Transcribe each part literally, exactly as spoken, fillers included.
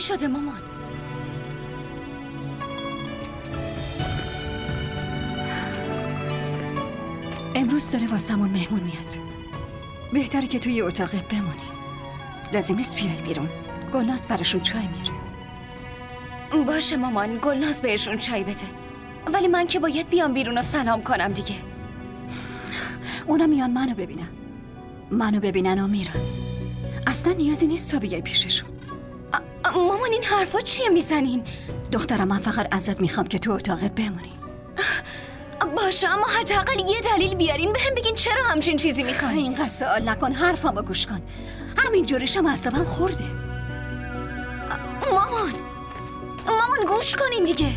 شده مامان؟ امروز داره واسمون مهمون میاد. بهتره که توی اتاقت بمونی. لازم نیست بیای بیرون. گلناز براشون چای میاره. باشه مامان، گلناز بهشون چای بده. ولی من که باید بیام بیرون و سلام کنم دیگه. اونا میان منو ببینن. منو ببینن و میرن. اصلا نیازی نیست تا بیای پیششون. مامان این حرفا چیه میزنین؟ دخترم من فقط ازت میخوام که تو اتاقت بمونی. باشه اما حداقل یه دلیل بیارین بهم بگین چرا همچین چیزی میخواین. اینقدر سوال نکن، حرفمو گوش کن. همین جوریشم اعصابم خورده. مامان مامان گوش کنین دیگه.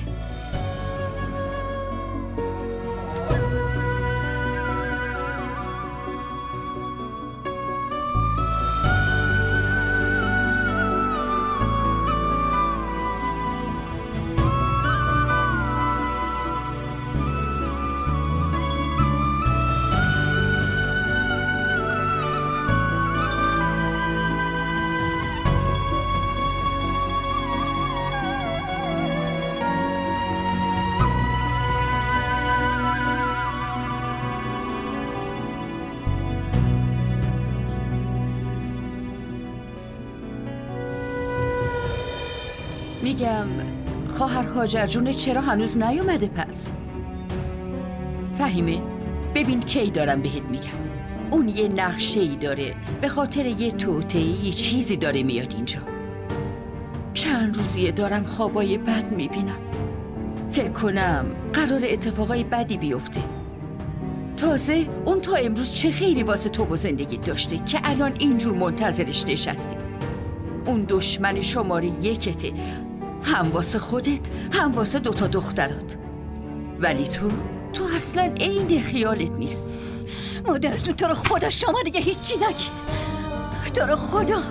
میگم خواهر هاجر جون چرا هنوز نیومده پس؟ فهیمه؟ ببین کی دارم بهت میگم. اون یه نقشه‌ای داره، به خاطر یه توطئه‌ای یه چیزی داره میاد اینجا. چند روزیه دارم خوابای بد میبینم. فکر کنم قرار اتفاقای بدی بیفته. تازه اون تا امروز چه خیری واسه تو و زندگی داشته که الان اینجور منتظرش نشستی. اون دشمن شماره یکته، هم واسه خودت هم واسه دوتا دخترات. ولی تو تو اصلا عین خیالت نیست. مادر جون تو رو خدا شما دیگه هیچی نگید. تو رو خدا.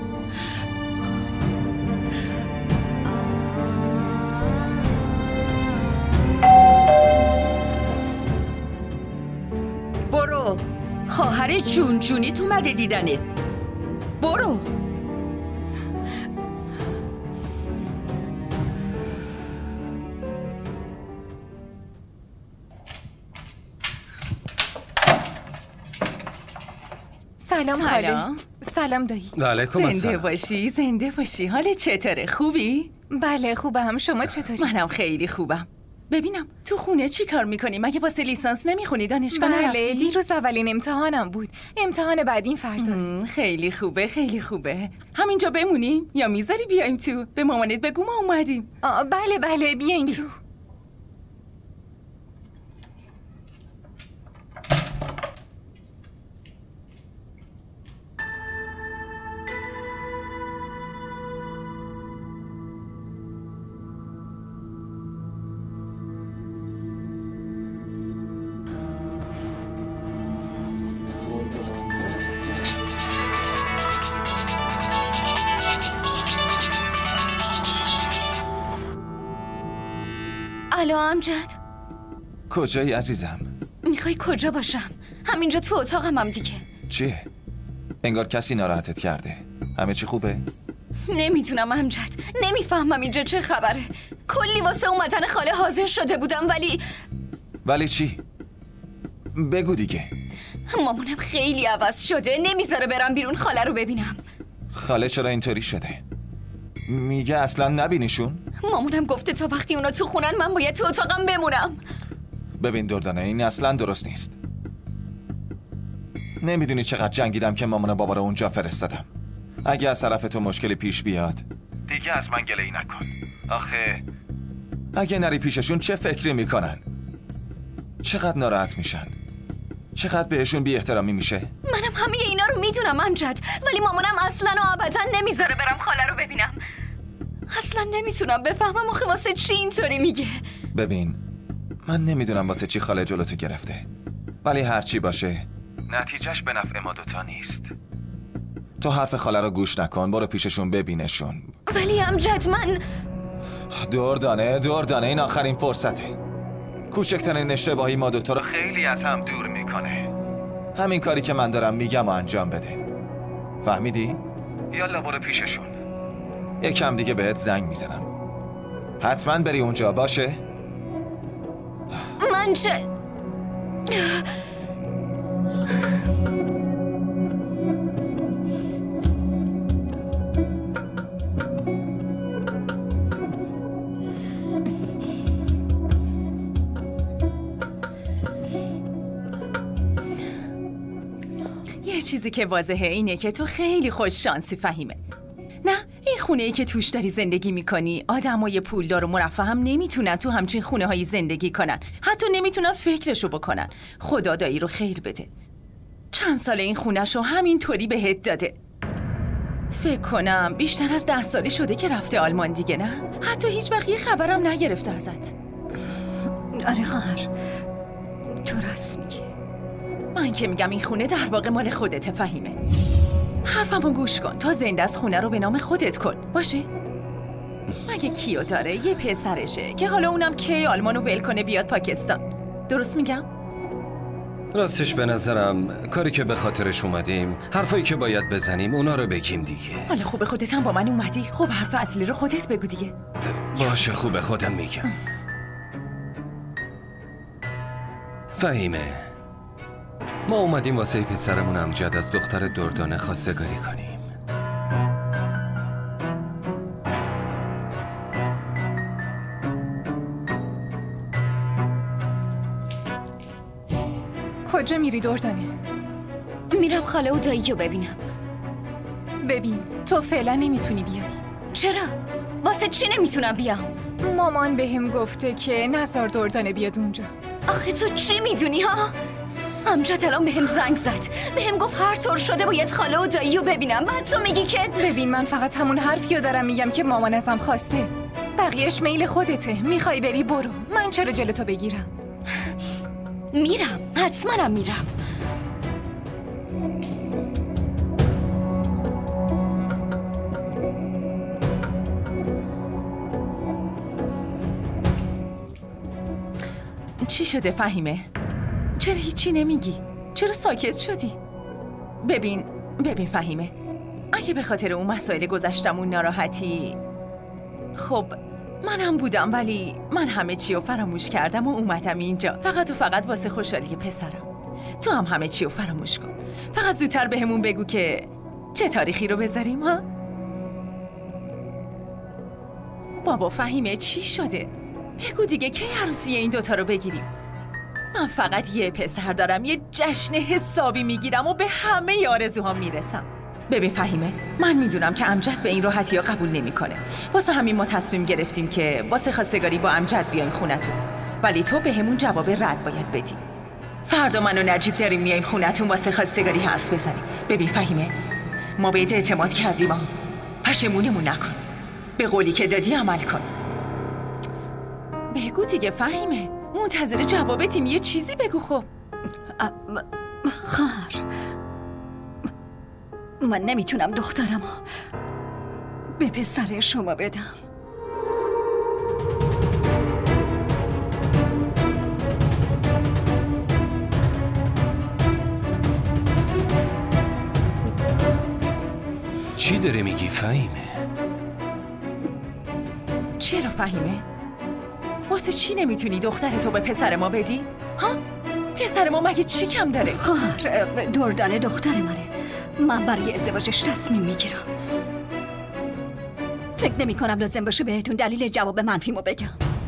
برو، خواهر جون جونیت اومده دیدنت. برو. سلام خاله. سلام دایی. علیکم السلام. زنده باشی زنده باشی. حالت چطوره؟ خوبی؟ بله خوبم. شما چطوری؟ منم خیلی خوبم. ببینم تو خونه چی کار میکنی؟ مگه واسه لیسانس نمیخونی؟ دانشگاه نرفتی؟ بله دیروز اولین امتحانم بود. امتحان بعدین فرداست. خیلی خوبه خیلی خوبه. همینجا بمونیم یا میذاری بیایم تو؟ به مامانت بگو ما اومدیم. آه بله بله بیاین تو. الو امجد. کجایی عزیزم؟ میخوای کجا باشم؟ همینجا تو اتاقم هم دیگه. چیه؟ انگار کسی ناراحتت کرده. همه چی خوبه؟ نمیتونم امجد، نمیفهمم اینجا چه خبره. کلی واسه اومدن خاله حاضر شده بودم ولی ولی چی؟ بگو دیگه. مامانم خیلی عوض شده، نمیذاره برم بیرون خاله رو ببینم. خاله چرا اینطوری شده؟ میگه اصلا نبینیشون؟ مامانم گفته تا وقتی اونا تو خونن من باید تو اتاقم بمونم. ببین دردانه این اصلا درست نیست. نمیدونی چقدر جنگیدم که مامان بابا رو اونجا فرستادم. اگه از طرف تو مشکلی پیش بیاد دیگه از من گله‌ای نکن. آخه اگه نری پیششون چه فکری میکنن؟ چقدر ناراحت میشن؟ چقدر بهشون بی احترامی میشه؟ منم همه اینا رو میدونم امجد، ولی مامانم اصلا و ابدا نمیذاره برم خاله رو ببینم. اصلا نمیتونم بفهمم آخه واسه چی اینطوری میگه. ببین من نمیدونم واسه چی خاله جلوتو گرفته، ولی هر چی باشه نتیجهش به نفع ما دوتا نیست. تو حرف خاله رو گوش نکن، برو پیششون ببینشون. ولی امجد من دردانه دردانه این آخرین فرصته. کوچکترین اشتباهی ما دوتا رو خیلی از هم دور میکنه. همین کاری که من دارم میگم و انجام بده. فهمیدی؟ یالا برو پیششون. یکم دیگه بهت زنگ میزنم. حتما بری اونجا، باشه؟ من چه؟ یه چیزی که واضحه اینه که تو خیلی خوش شانسی فهیمه. نه، این خونه ای که توش داری زندگی میکنی آدمای پولدار و مرفه هم نمیتونن تو همچین خونه هایی زندگی کنن. حتی نمیتونن فکرشو بکنن. خدا دایی رو خیر بده. چند سال این خونهشو همین طوری بهت داده. فکر کنم بیشتر از ده سالی شده که رفته آلمان دیگه، نه؟ حتی هیچ وقت یه خبرم نگرفته ازت. آره خواهر، تو راست میگی. من که میگم این خونه در واقع مال خودت فهیمه. حرفمو گوش کن، تا زنده از خونه رو به نام خودت کن، باشه؟ مگه کیو داره؟ یه پسرشه که حالا اونم کی آلمانو ول کنه بیاد پاکستان. درست میگم؟ راستش به نظرم کاری که به خاطرش اومدیم، حرفایی که باید بزنیم اونا رو بگیم دیگه. حالا خوبه خودت هم با من اومدی. خب حرف اصلی رو خودت بگو دیگه. باشه خوبه خودم میگم. فهیمه، ما اومدیم واسه پسرمون امجد از دختر دردانه خواستگاری کنیم. کجا میری دردانه؟ میرم خاله و دایی رو ببینم. ببین، تو فعلا نمیتونی بیای. چرا؟ واسه چی نمیتونم بیام؟ مامان بهم گفته که نزار دردانه بیاد اونجا. آخه تو چی میدونی ها؟ امجد الان بهم زنگ زد، بهم گفت هر طور شده باید خاله و دایی رو ببینم. بعد تو میگی که ببین، من فقط همون حرفیو دارم میگم که مامان ازم خواسته. بقیهش میل خودته. میخوای بری برو، من چرا جلو تو بگیرم؟ میرم، حتما میرم. چی شده فهیمه؟ چرا هیچی نمیگی؟ چرا ساکت شدی؟ ببین ببین فهیمه، اگه به خاطر اون مسائل گذشتمون ناراحتی، خب منم بودم، ولی من همه چی رو فراموش کردم و اومدم اینجا فقط و فقط واسه خوشحالی پسرم. تو هم همه چی رو فراموش کن. فقط زودتر بهمون بگو که چه تاریخی رو بذاریم ها؟ بابا فهیمه چی شده؟ بگو دیگه کی عروسی این دوتا رو بگیریم؟ من فقط یه پسر دارم، یه جشن حسابی میگیرم و به همه آرزوهام میرسم. ببین فهیمه، من میدونم که امجد به این راحتی ها قبول نمیکنه. واسه همین ما تصمیم گرفتیم که واسه خواستگاری با امجد بیایم خونتون، ولی تو به همون جواب رد باید بدی. فردا من و نجیب داریم میایم خونتون واسه خواستگاری حرف بزنیم. ببین فهیمه، ما بهت اعتماد کردیم، پشیمونمون نکن. به قولی که دادی عمل کن. بگو دیگه فهیمه، منتظر جوابتیم، یه چیزی بگو. خب خواهر، من نمیتونم دخترم به پسر شما بدم. چی داره میگی فهیمه؟ چرا فهیمه؟ واسه چی نمیتونی دخترتو به پسر ما بدی؟ ها؟ پسر ما مگه چی کم داره؟ خواهر، دردانه دختر منه. من برای ازدواجش تصمیم میگیرم. فکر نمی کنم لازم باشه بهتون دلیل جواب منفیمو بگم.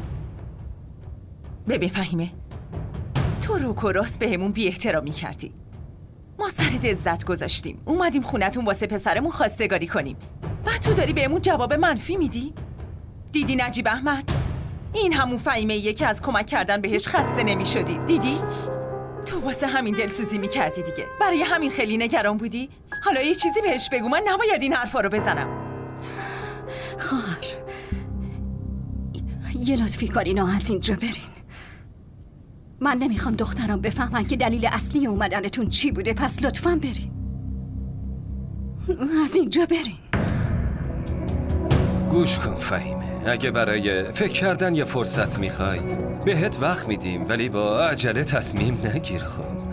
ببین فهیمه، تو روک و راست بهمون بی احترامی کردی. ما سرت عزت گذاشتیم، اومدیم خونتون واسه پسرمون خواستگاری کنیم، بعد تو داری بهمون جواب منفی میدی؟ دیدی نجیب احمد؟ این همون فهیمه ایه که از کمک کردن بهش خسته نمی شدی. دیدی؟ تو واسه همین دلسوزی می کردی دیگه. برای همین خیلی نگران بودی. حالا یه چیزی بهش بگو، من نباید این حرفا رو بزنم. خواهر، یه لطفی کارینا از اینجا برین. من نمیخوام دخترم بفهمن که دلیل اصلی اومدنتون چی بوده، پس لطفاً برین. از اینجا برین. گوش کن فهیمه، اگه برای فکر کردن یه فرصت میخوای بهت وقت میدیم، ولی با عجله تصمیم نگیر. خب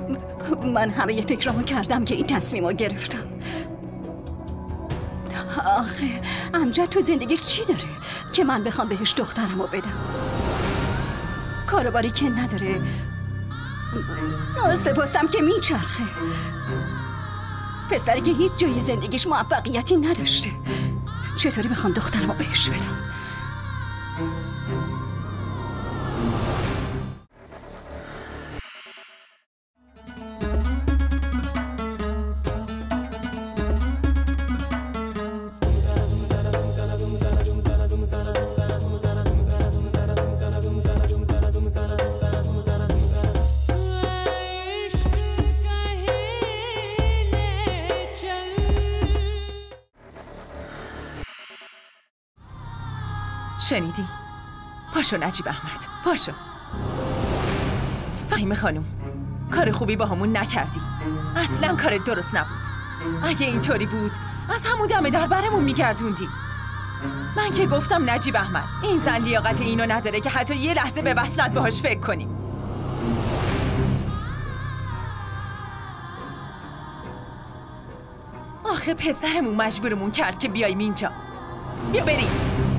من همه یه فکرامو کردم که این تصمیمو گرفتم. آخه امجد تو زندگیش چی داره که من بخوام بهش دخترمو بدم؟ کاروباری که نداره، سپاسم که میچرخه، پسری که هیچ جای زندگیش موفقیتی نداشته. چطوری بخوام دخترمو بهش بدم؟ شنیدی؟ پاشو نجیب احمد، پاشو. فهیمه خانم، کار خوبی با همون نکردی. اصلا کارت درست نبود. اگه اینطوری بود از همون دم در برمون میگردوندی. من که گفتم نجیب احمد این زن لیاقت اینو نداره که حتی یه لحظه به وصلت باهاش فکر کنیم. آخه پسرمون مجبورمون کرد که بیاییم اینجا. بیا بریم.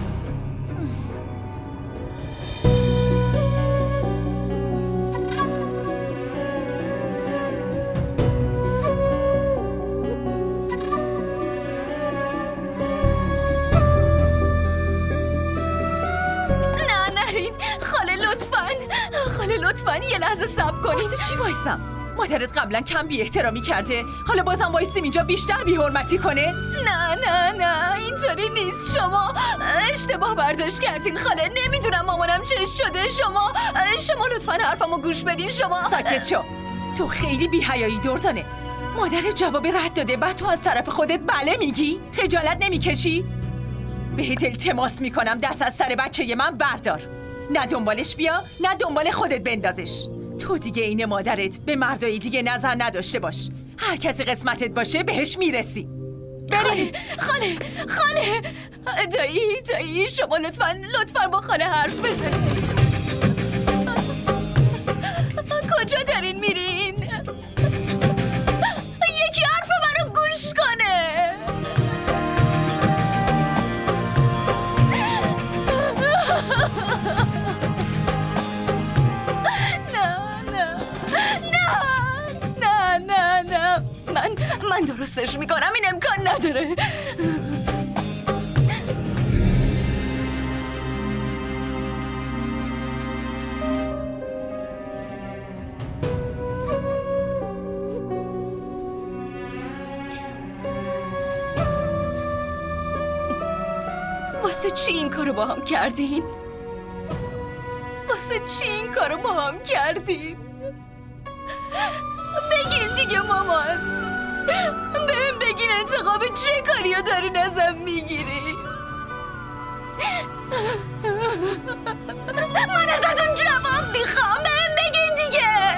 لطفاً یه لحظه صبر کنید. واسه چی وایسم؟ مادرت قبلا کم بی احترامی کرده، حالا بازم وایسیم اینجا بیشتر بی حرمتی کنه؟ نه نه نه اینطوری نیست. شما اشتباه برداشت کردین خاله. نمیدونم مامانم چه شده. شما شما لطفاً حرفمو گوش بدین. شما ساکت شو. تو خیلی بی حیایی دردانه. مادرت جواب رد داده، بعد تو از طرف خودت بله میگی؟ خجالت نمیکشی؟ بهت التماس میکنم دست از سر بچه من بردار. نه دنبالش بیا، نه دنبال خودت بندازش. تو دیگه این مادرت به مردای دیگه نظر نداشته باش. هر کسی قسمتت باشه بهش میرسی. خاله خاله خاله دایی دایی شما لطفاً لطفاً با خاله حرف بزنید. کجا دارین میرین؟ یکی حرف منو گوش کنه. من من درستش میکنم. این امکان نداره. واسه چی این کارو با هم کردین؟ واسه چی این کارو با هم کردین؟ بگین دیگه مامان. بهم بگین انتقام چه کاریو دارین ازم میگیری؟ من ازتون جواب میخوام. بهم بگین دیگه.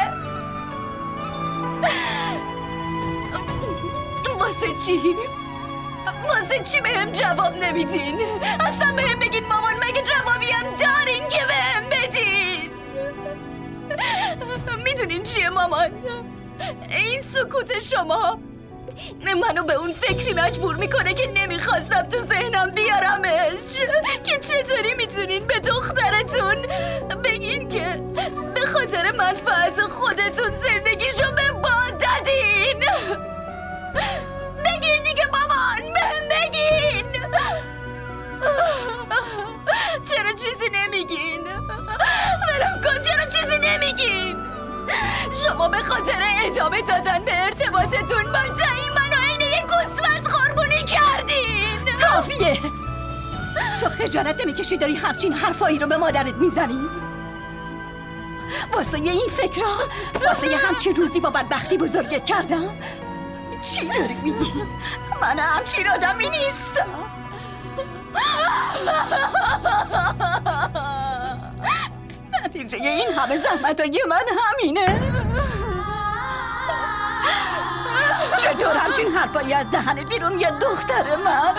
واسه چی؟ واسه چی بهم جواب نمیدین؟ اصلا بهم بگین مامان. مگه جوابی هم دارین که بهم بدین؟ میدونین چیه مامان؟ این سکوت شما منو به اون فکری مجبور میکنه که نمیخواستم تو ذهنم بیارمش. که چطوری میتونین به دخترتون بگین که به خاطر منفعت خودتون زندگیشو به باد دادین؟ بگین دیگه مامان. بهم بگین. چرا چیزی نمیگین؟ ولم کن. چرا چیزی نمیگین؟ شما به خاطر ادامه دادن به ارتباطتون با تایی منو عین یک گوسفند قربونی کردین. کافیه. تو خجالت نمیکشی داری همچین حرفایی رو به مادرت میزنی؟ واسه این فکرها، واسه یه همچین روزی با بدبختی بزرگت کردم؟ چی داری میگی؟ من همچین آدمی نیستم. نتیجه این همه زحمتای من همینه. چطور همچین حرفایی از دهنت بیرون یه دختر من؟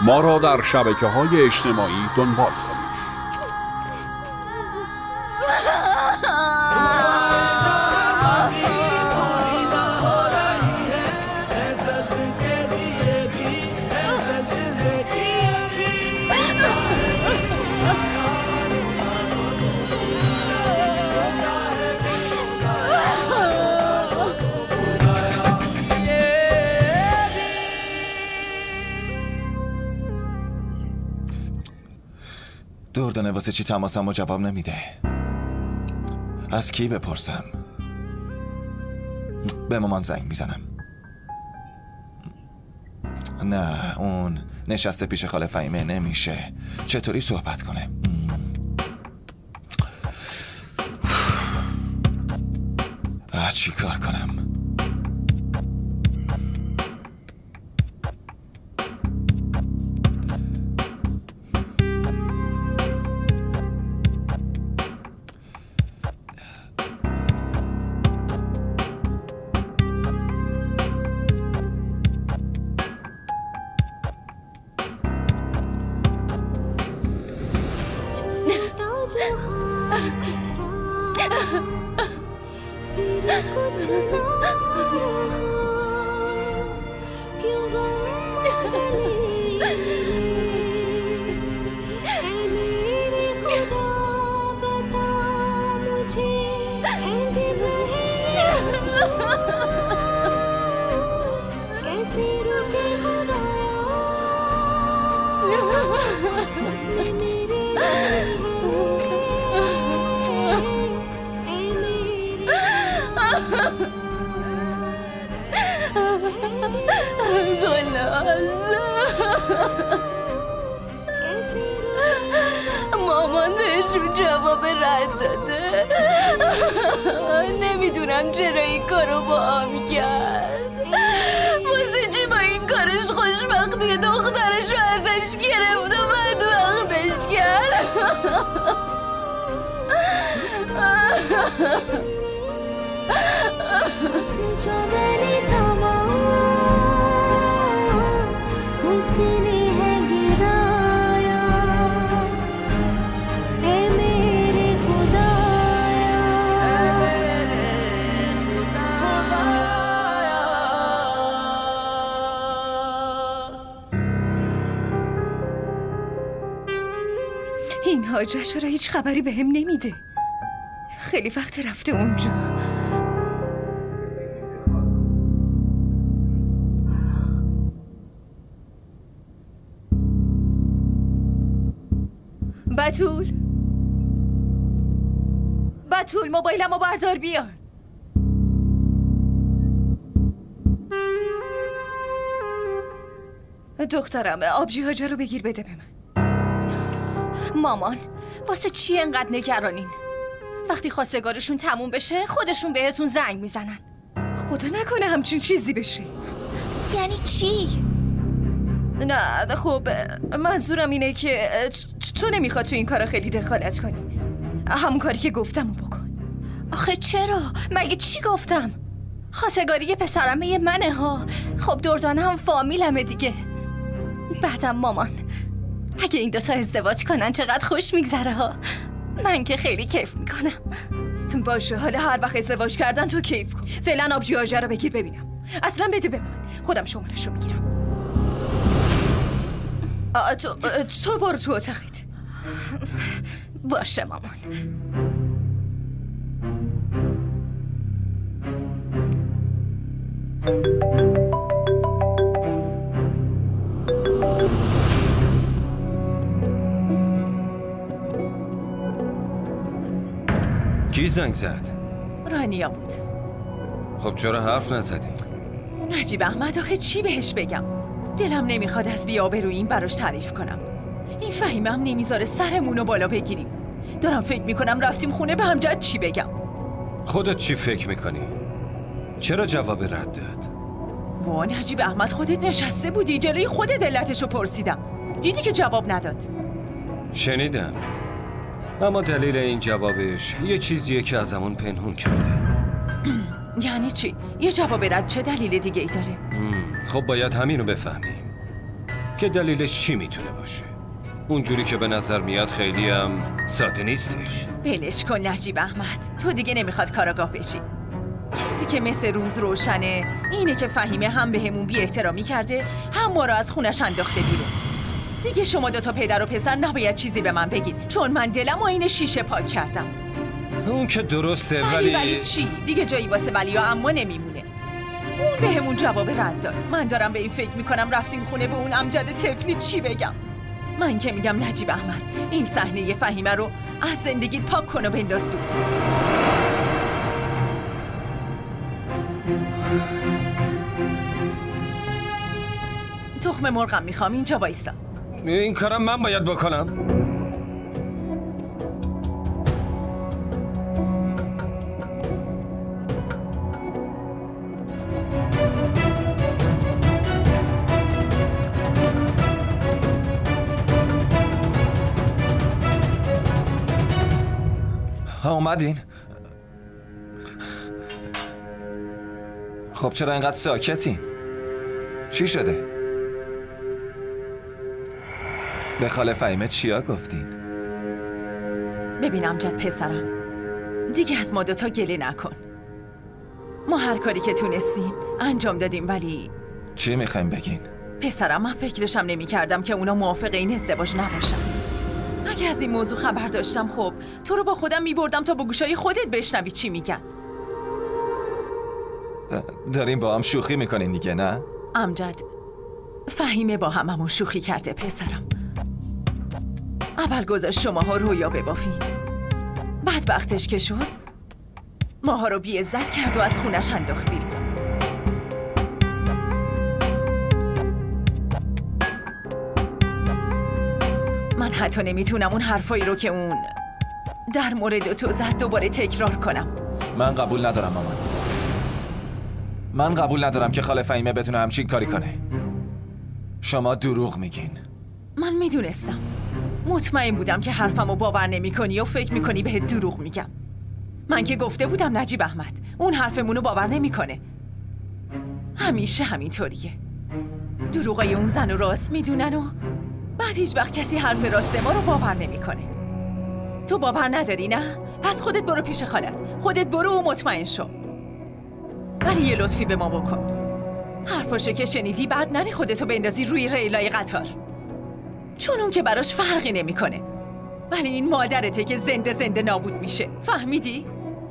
ما را در شبکه‌های اجتماعی دنبال کنید. دردانه واسه چی تماسم و جواب نمیده؟ از کی بپرسم؟ به مامان زنگ میزنم. نه اون نشسته پیش خاله فهیمه، نمیشه. چطوری صحبت کنه؟ آه چی کار کنم؟ مامان بهشون جواب رد داده. نمیدونم چرا این کارو با هم کرد. واسه چی با این کارش خوشبختی دخترشو ازش گرفت و بدبختش کرد. این حاجه چرا هیچ خبری به هم نمیده؟ خیلی وقت رفته اونجا. بتول بتول موبایلمو بردار بیار. دخترم آبجی حاجه رو بگیر بده به من. مامان واسه چی انقدر نگرانین؟ وقتی خواستگارشون تموم بشه خودشون بهتون زنگ میزنن. خدا نکنه همچین چیزی بشه. یعنی چی؟ نه خب منظورم اینه که تو نمیخواد تو این کارا خیلی دخالت کنی. همون کاری که گفتم رو بکن. آخه چرا؟ مگه چی گفتم؟ خواستگاری پسرمه منه ها. خب دردانه هم فامیلمه دیگه. بعدم مامان اگه این دوتا ازدواج کنن چقدر خوش میگذره ها. من که خیلی کیف میکنم. باشه حالا هر وقت ازدواج کردن تو کیف کن. فعلا آبجی حاجه رو بگیر ببینم. اصلا بده به من، خودم شمارش رو میگیرم. تو تو برو تو اتاقت. باشه مامان. کی زنگ زد؟ رانیا بود. خب چرا حرف نزدی؟ نجیب احمد آخه چی بهش بگم؟ دلم نمیخواد از بی‌آبرویی این براش تعریف کنم. این فهیمه هم نمیذاره سرمونو بالا بگیریم. دارم فکر میکنم رفتیم خونه به همجد چی بگم. خودت چی فکر میکنی؟ چرا جواب رد داد؟ وا نجیب احمد خودت نشسته بودی جلوی خودت علتشو پرسیدم. دیدی که جواب نداد. شنیدم. اما دلیل این جوابش یه چیزیه که ازمون پنهون کرده. یعنی چی؟ یه جواب رد چه دلیل دیگه ای داره؟ خب باید همینو بفهمیم. که دلیلش چی میتونه باشه. اونجوری که به نظر میاد خیلی هم ساده نیستش. ولش کن نجیب احمد، تو دیگه نمیخواد کاراگاه بشی. چیزی که مثل روز روشنه اینه که فهیمه هم به همون بی احترامی کرده، هم ما رو از خونش انداخته بیرون. دیگه شما دوتا پدر و پسر نباید چیزی به من بگید، چون من دلم و این شیشه پاک کردم. اون که درسته ولی ولی ولی چی؟ دیگه جایی واسه ولی و اما نمیمونه. اون به همون جواب رد داد. من دارم به این فکر میکنم رفتیم خونه به اون امجد طفلی چی بگم. من که میگم نجیب احمد این صحنه فهیمه رو از زندگیت پاک کن و بنداز دور. تخم مرغم میخوام، اینجا وایسا. این کارم من باید بکنم؟ ها اومدین؟ خب چرا اینقدر ساکتین؟ چی شده؟ به خاله فهیمه چیا گفتین؟ ببین امجد پسرم، دیگه از ما دوتا گله نکن. ما هر کاری که تونستیم انجام دادیم، ولی چی میخوایم بگین؟ پسرم من فکرشم نمی کردم که اونا موافق این ازدواج نباشن. اگه از این موضوع خبر داشتم خب تو رو با خودم می بردم تا با گوشای خودت بشنوی چی میگن. داریم با هم شوخی میکنین دیگه نه؟ امجد فهیمه با هممون شوخی کرده پسرم. اول گذاشت شماها رویا ببافین، بعد وقتش که شد ماها رو بی عزت کرد و از خونش انداخت بیرون. من حتی نمیتونم اون حرفایی رو که اون در مورد تو زد دوباره تکرار کنم. من قبول ندارم مامان. من قبول ندارم که خاله فهیمه بتونه همچین کاری کنه. شما دروغ میگین. من میدونستم، مطمئن بودم که حرفمو باور نمی کنی و فکر میکنی بهت دروغ میگم. من که گفته بودم نجیب احمد اون حرفمونو باور نمیکنه. همیشه همینطوریه. دروغای اون زن و راست میدونن و بعد هیچ وقت کسی حرف راست ما رو باور نمیکنه. تو باور نداری نه؟ پس خودت برو پیش خالت، خودت برو و مطمئن شو. ولی یه لطفی به ما بکن. حرفاشو که شنیدی بعد نری خودتو بندازی روی ریلای قطار، چون اون که براش فرقی نمیکنه، ولی این مادرته که زنده زنده نابود میشه. فهمیدی؟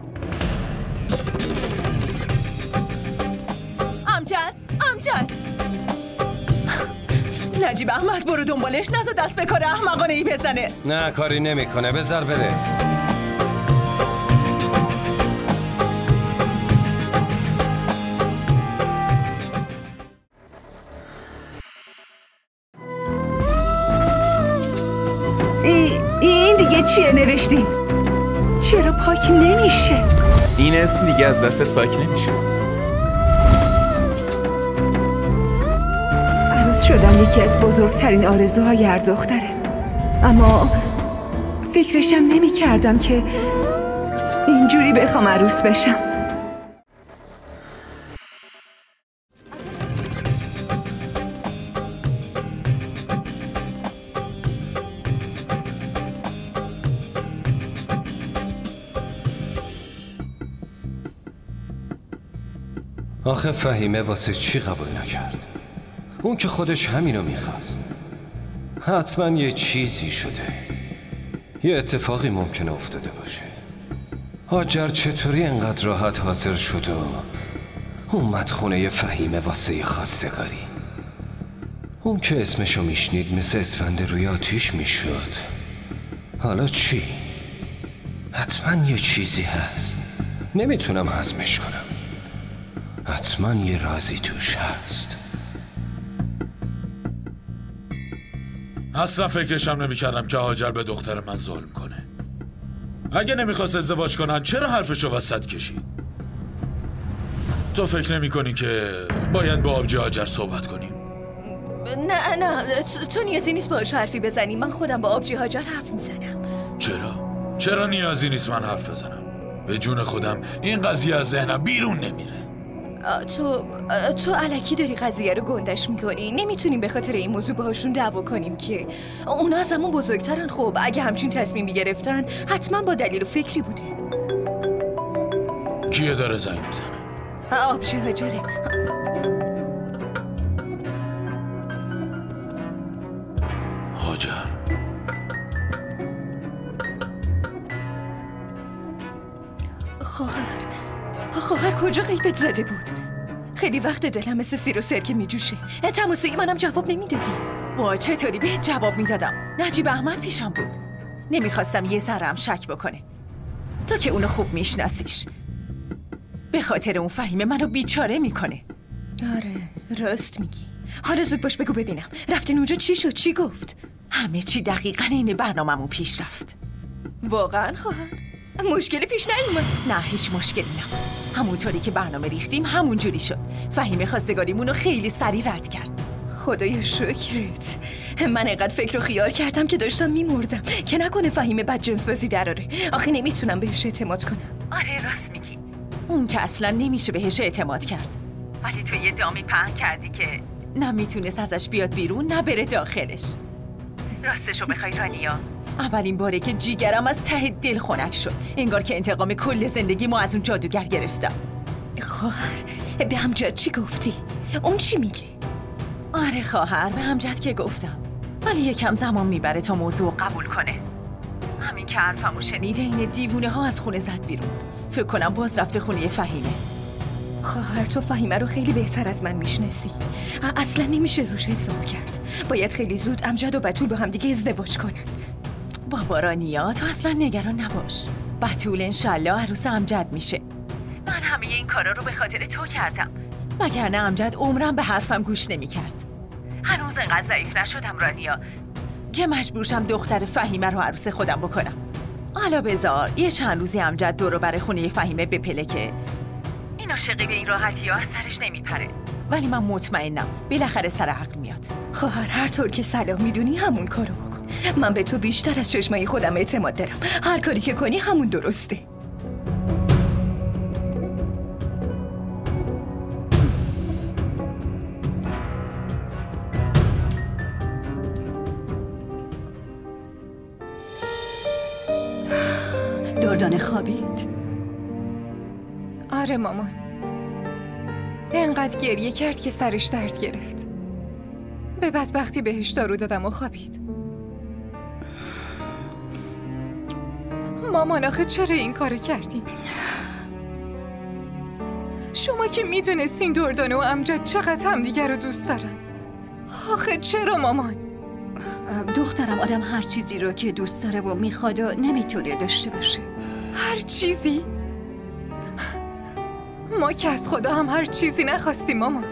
امجد، امجد نجیب احمد برو دنبالش، نزا دست به کار احمقانه ای بزنه. نه کاری نمیکنه، بذار بره. این دیگه چیه نوشتین؟ چرا پاک نمیشه؟ این اسم دیگه از دستت پاک نمیشه. عروس شدن یکی از بزرگترین آرزوهای هر دختره، اما فکرشم نمی کردم که اینجوری بخوام عروس بشم. آخه فهیمه واسه چی قبول نکرد؟ اون که خودش همینو میخواست. حتما یه چیزی شده، یه اتفاقی ممکنه افتاده باشه. هاجر چطوری انقدر راحت حاضر شد و اومد خونه فهیمه واسه خواستگاری؟ اون که اسمشو میشنید مثل اسفند روی آتیش میشد. حالا چی؟ حتما یه چیزی هست، نمیتونم هضمش کنم. حتما یه رازی توش هست. اصلا فکرشم نمی‌کردم که هاجر به دختر من ظلم کنه. اگه نمیخواست ازدواج کنن چرا حرفشو وسط کشید؟ تو فکر نمی‌کنی که باید با آبجی هاجر صحبت کنیم؟ نه نه تو نیازی نیست باهاش حرفی بزنی، من خودم با آبجی هاجر حرف میزنم. چرا؟ چرا نیازی نیست من حرف بزنم؟ به جون خودم این قضیه از ذهنم بیرون نمیره. تو تو الکی داری قضیه رو گندش میکنی. نمیتونیم به خاطر این موضوع باهاشون دعوا کنیم که اونا از همون بزرگترن. خب اگه همچین تصمیمی گرفتن حتما با دلیل و فکری بوده. کیه داره زنگ میزنه؟ آبجی هاجره. هاجر خواهر خواهر کجا غیبت زده بود؟ خیلی وقت دلم مثل سیر و سرکه میجوشه. تماسایی منم جواب نمیدادی. وای چطوری بهت جواب میدادم؟ نجیب احمد پیشم بود. نمیخواستم یه ذره هم شک بکنه. تو که اونو خوب میشناسیش. به خاطر اون فهیمه منو بیچاره میکنه. آره راست میگی. حالا زود باش بگو ببینم رفتین اونجا چی شد؟ چی گفت؟ همه چی دقیقاً این برنامه‌مون پیش رفت. واقعاً خواهر؟ مشکلی پیش نیومد؟ نه هیچ مشکلی نبود. همونطوری که برنامه ریختیم همون جوری شد. فهیمه خواستگاریمونو خیلی سریع رد کرد. خدایا شکرت. من اینقدر فکر و خیال کردم که داشتم میمردم که نکنه فهیمه بدجنس بازی دراره. آخه نمیتونم بهش اعتماد کنم. آره راست میگی. اون که اصلا نمیشه بهش اعتماد کرد. ولی تو یه دامی پهن کردی که نه میتونست ازش بیاد بیرون نه بره داخلش. راستشو بخوای رانیا، اولین باره که جیگرم از ته دل خنک شد. انگار که انتقام کل زندگیمو از اون جادوگر گرفتم. خواهر به امجد چی گفتی؟ اون چی میگه؟ آره خواهر به امجد که گفتم، ولی یکم زمان میبره تا موضوع قبول کنه. همین که حرفمو شنیده این دیوونه ها از خونه زد بیرون. فکر کنم باز رفته خونه فهیمه. خواهر تو فهیمه رو خیلی بهتر از من میشناسی. اصلا نمیشه روش حساب کرد. باید خیلی زود امجد و بتول با هم دیگه ازدواج کنن. بابا رانیا تو اصلا نگران نباش. بتول انشالله عروس امجد میشه. من همه این کارا رو به خاطر تو کردم، وگرنه امجد عمرم به حرفم گوش نمیکرد. هنوز انقدر ضعیف نشدم رانیا که مجبورشم دختر فهیمه رو عروس خودم بکنم. حالا بذار یه چند روزی امجد دور و بر خونه فهیمه بپلکه. این عاشقی به این راحتی ها از سرش نمیپره، ولی من مطمئنم بالاخره سر عقل میاد. خواهر هر طور که صلاح میدونی همون کارو بکن. من به تو بیشتر از چشمای خودم اعتماد دارم. هر کاری که کنی همون درسته. دردانه خوابید؟ آره مامان. اینقدر گریه کرد که سرش درد گرفت. به بدبختی بهش دارو دادم و خوابید. مامان آخه چرا این کارو کردی؟ شما که میدونستین دردانه و امجد چقدر همدیگر رو دوست دارن. آخه چرا مامان؟ دخترم آدم هر چیزی رو که دوست داره و میخواد و نمیتونه داشته باشه. هر چیزی؟ ما که از خدا هم هر چیزی نخواستیم مامان.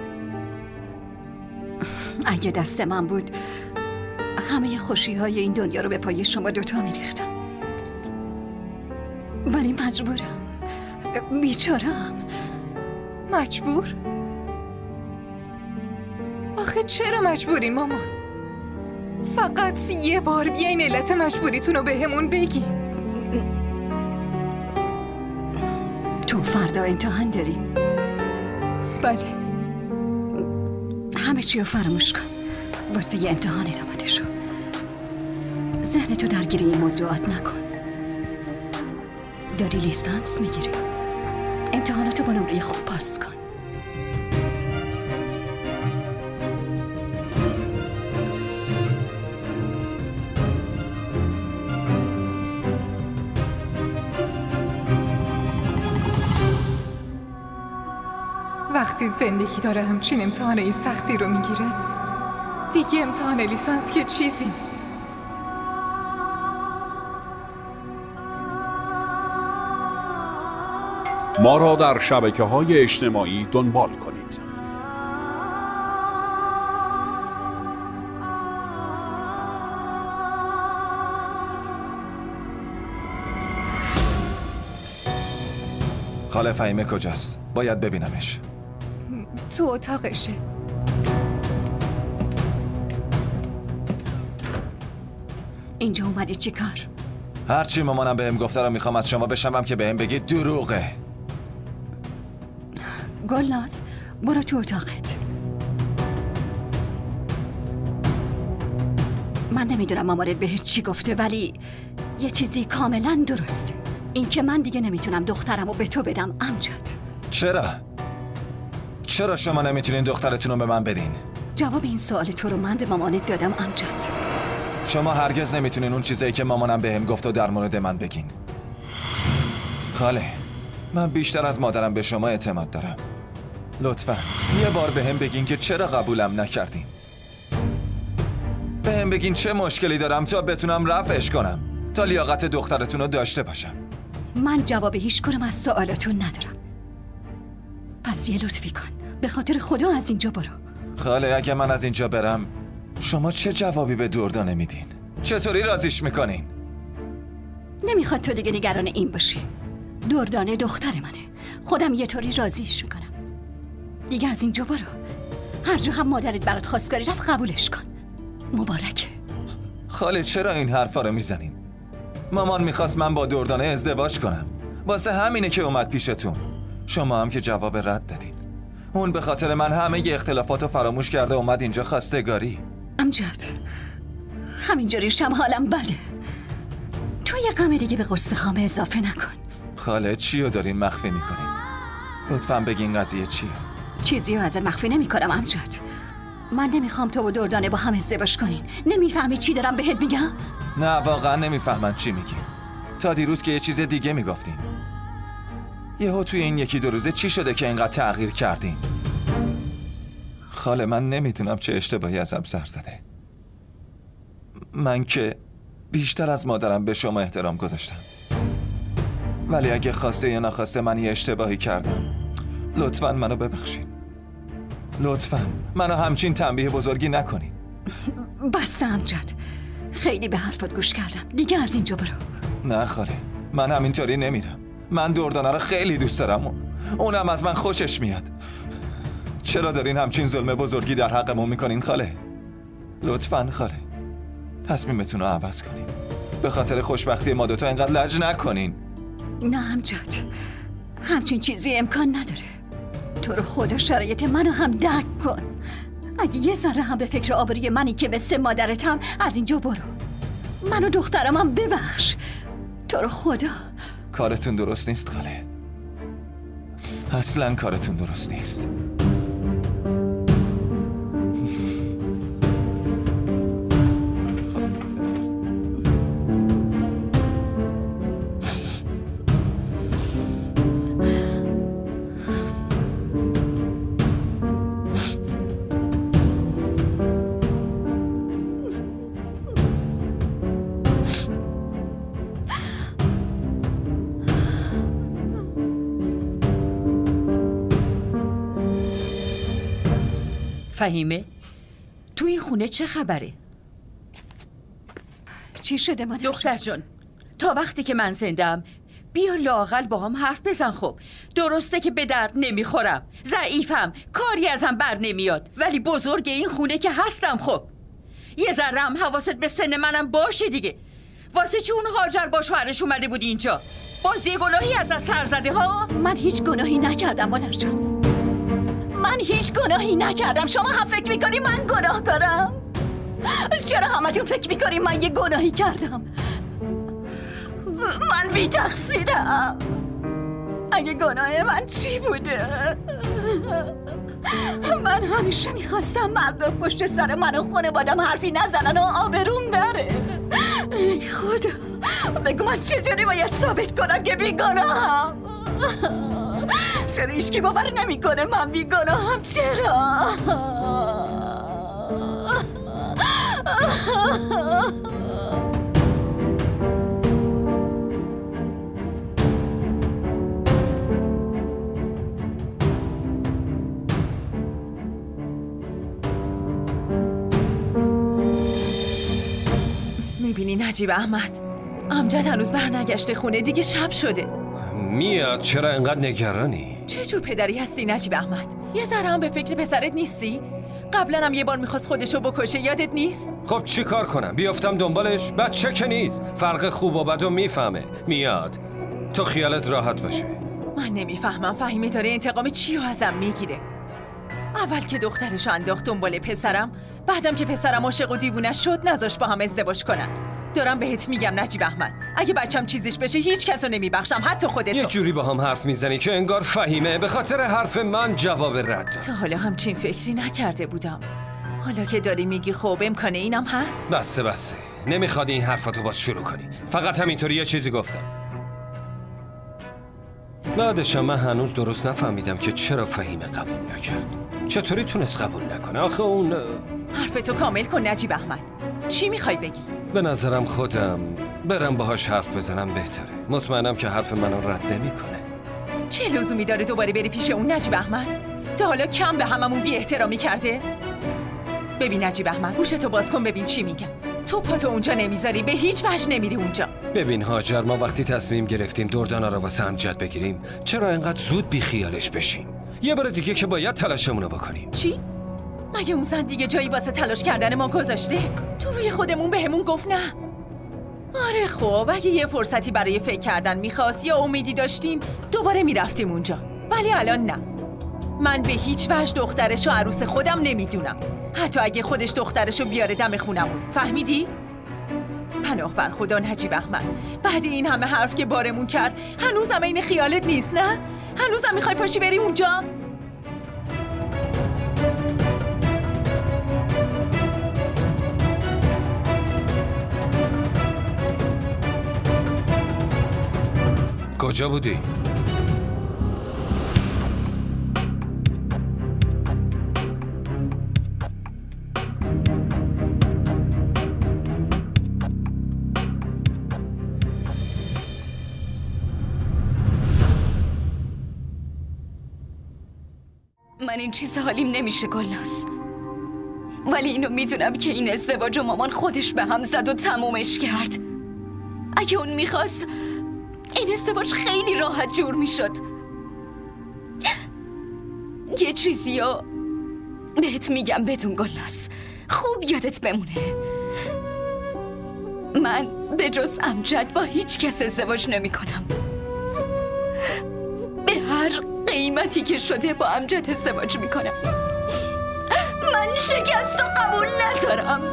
اگه دست من بود همه خوشی های این دنیا رو به پای شما دوتا میریختم، ولی مجبورم. بیچارم. مجبور؟ آخه چرا مجبورین مامان؟ فقط یه بار بیاین علت مجبوریتون رو به همون بگین. تو فردا امتحان داری؟ بله. همه چی رو فراموش کن. واسه یه امتحانت آماده شو. ذهنتو درگیر این موضوعات نکن. داری لیسانس میگیری. امتحاناتو با نمره خوب پاس کن. وقتی زندگی داره همچین امتحان این سختی رو میگیره، دیگه امتحان لیسانس که چیزی نیست. ما را در شبکه‌های اجتماعی دنبال کنید. خاله فهیمه کجاست؟ باید ببینمش. تو اتاقشه. اینجا اومدی چی کار؟ هرچی مامانم بهم گفته رو میخوام از شما بشنوم که بهم بگید دروغه. گلناز برو تو اتاقت. من نمیدونم مامانت بهت چی گفته، ولی یه چیزی کاملا درسته، این که من دیگه نمیتونم دخترمو به تو بدم امجد. چرا؟ چرا شما نمیتونین دخترتون رو به من بدین؟ جواب این سوال تو رو من به مامانت دادم امجد. شما هرگز نمیتونین اون چیزایی که مامانم بهم گفت و در مورد من بگین. خاله، من بیشتر از مادرم به شما اعتماد دارم. لطفاً یه بار بهم بگین که چرا قبولم نکردین. بهم بگین چه مشکلی دارم تا بتونم رفعش کنم، تا لیاقت دخترتون رو داشته باشم. من جواب هیچ کدوم از سوالاتون ندارم. پس یه لطفی کن، به خاطر خدا از اینجا برو. خاله، اگه من از اینجا برم شما چه جوابی به دردانه میدین؟ چطوری راضیش میکنین؟ نمیخواد تو دیگه نگران این باشی. دردانه دختر منه، خودم یه طوری راضیش میکنم. دیگه از اینجا برو. هر جا هم مادرت برات خواستگاری رفت قبولش کن. مبارکه. خاله چرا این حرفا رو میزنین؟ مامان میخواست من با دردانه ازدواج کنم، واسه همینه که اومد پیشتون. شما هم که جواب رد دادین. اون به خاطر من همه ی اختلافاتو فراموش کرده اومد اینجا خواستگاری. امجد، همینجوریش هم حالم بده. تو یه غم دیگه به قصه خامه اضافه نکن. خاله چی رو دارین مخفی میکنین؟ لطفاً بگین قضیه چیه؟ چیزی رو ازت مخفی نمی کنم امجد. من نمیخوام تو و دردانه با هم ازدواج کنین. نمیفهمی چی دارم بهت میگم؟ نه واقعا نمیفهمم چی میگی. تا دیروز که یه چیز دیگه میگفتین. یهو توی این یکی دو روزه چی شده که اینقدر تغییر کردین؟ خاله من نمیدونم چه اشتباهی ازم سر زده. من که بیشتر از مادرم به شما احترام گذاشتم، ولی اگه خواسته یا نخواسته من یه اشتباهی کردم، لطفاً منو ببخشید. لطفاً منو همچین تنبیه بزرگی نکنین. بس امجد، خیلی به حرفت گوش کردم. دیگه از اینجا برو. نه خاله، من همینطوری نمیرم. من دردانه رو خیلی دوست دارم، اونم از من خوشش میاد. چرا دارین همچین ظلم بزرگی در حقمون میکنین خاله؟ لطفاً خاله تصمیمتون رو عوض کنین. به خاطر خوشبختی ما دوتا اینقدر لج نکنین. نه امجد، همچین چیزی امکان نداره. تو رو خدا شرایط منو هم درک کن. اگه یه ذره هم به فکر آبروی منی که مثل مادرتم، از اینجا برو. منو دخترم هم ببخش. تو رو خدا. کارتون درست نیست خاله، اصلا کارتون درست نیست. فهیمه، تو این خونه چه خبره؟ چی شده مادر؟ دختر جان، تا وقتی که من زندم بیا لااقل با هم حرف بزن. خب درسته که به درد نمیخورم، ضعیفم، کاری ازم بر نمیاد، ولی بزرگ این خونه که هستم. خب یه ذره هم حواست به سن منم باشه دیگه. واسه چی اون هاجر با شوهرش اومده بود اینجا؟ باز یه گناهی از سر زده ها؟ من هیچ گناهی نکردم مادر جان. من هیچ گناهی نکردم. شما هم فکر میکنی من گناه کردم؟ چرا همتون فکر میکنی من یه گناهی کردم؟ من بی تقصیرم. اگه گناه من چی بوده؟ من همیشه میخواستم مردم پشت سر من و خانوادم حرفی نزنن و آبروم داره. ای خدا، بگو من چجوری باید ثابت کنم که بی گناهم؟ چرا هیچکی باور نمیکنه من بی گناهم؟ چرا؟ میبینی نجیب احمد، امجد هنوز برنگشته خونه، دیگه شب شده. میاد. چرا انقدر نگرانی؟ چه جور پدری هستی نجیب احمد؟ یه ذره هم به فکر پسرت نیستی؟ قبلا هم یه بار میخواست خودشو بکشه، یادت نیست؟ خب چی کار کنم؟ بیافتم دنبالش؟ بچه که نیست، فرق خوب و بد و میفهمه. میاد. تو خیالت راحت باشه. من نمیفهمم فهیمه داره انتقام چی رو ازم میگیره. اول که دخترشو انداخت دنبال پسرم، بعدم که پسرم عاشق و دیوونه شد نذاش با هم ازدواج کنن. دارم بهت میگم نجیب احمد، اگه بچم چیزیش بشه هیچ کسو نمیبخشم، حتی خودتو. یه جوری با هم حرف میزنی که انگار فهیمه به خاطر حرف من جواب رد. تا حالا همچین فکری نکرده بودم. حالا که داری میگی خب امکانه اینم هست؟ بسه بسه، نمیخواد این حرفاتو باز شروع کنی. فقط همینطوری یه چیزی گفتم. بعدش من هنوز درست نفهمیدم که چرا فهیمه قبول نکرد. چطوری تونست قبول نکنه؟ آخه اون حرفتو کامل کن نجیب احمد. چی میخوای بگی؟ به نظرم خودم برم باهاش حرف بزنم بهتره. مطمئنم که حرف منو رد نمیکنه. چه لزومی داره دوباره بری پیش اون نجیب احمد؟ تا حالا کم به هممون بی احترامی کرده؟ ببین نجیب احمد، گوشتو باز کن ببین چی میگم. تو پاتو اونجا نمیذاری، به هیچ وجه نمیری اونجا. ببین هاجر، ما وقتی تصمیم گرفتیم دردانه رو واسه هم جد بگیریم، چرا اینقدر زود بی خیالش بشیم؟ یه بار دیگه که باید تلاشمونو بکنیم. چی؟ مگه اون زن دیگه جایی واسه تلاش کردن ما گذاشته؟ تو روی خودمون بهمون گفت نه. آره خب اگه یه فرصتی برای فکر کردن میخواست یا امیدی داشتیم دوباره میرفتیم اونجا، ولی الان نه. من به هیچ وجه دخترشو عروس خودم نمیدونم، حتی اگه خودش دخترشو بیاره دم خونمون. فهمیدی؟ پناه بر خدا نجیب احمد، بعد این همه حرف که بارمون کرد هنوزم این خیالت نیست نه؟ هنوزم میخوای پاشی بری اونجا؟ کجا بودی؟ من این چیز حالیم نمیشه گلناز، ولی اینو میدونم که این ازدواج و مامان خودش به هم زد و تمومش کرد. اگه اون میخواست این ازدواج خیلی راحت جور میشد. یه چیزیو بهت میگم بدون گلناز، خوب یادت بمونه. من به جز امجد با هیچ کس ازدواج نمی کنم. به هر قیمتی که شده با امجد ازدواج می کنم. من شکست و قبول ندارم.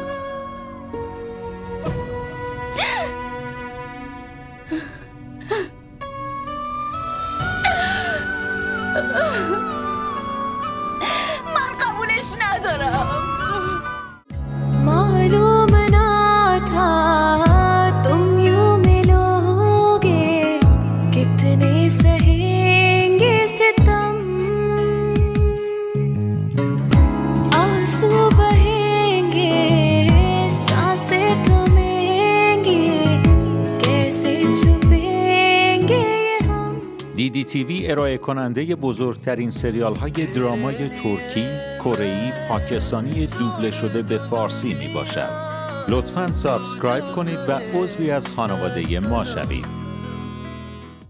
من قبولش ندارم. معلوم ना था तुम यूं मिलोगे कितने सहेंगे सितम आंसू बहेंगे सांसें थमेंगी कैसे छुपेंगे हम دی دی تی وی ارائه کننده بزرگترین سریال های درامای ترکی، کره‌ای، پاکستانی دوبله شده به فارسی می باشد. لطفاً سابسکرایب کنید و عضوی از خانواده ما شوید.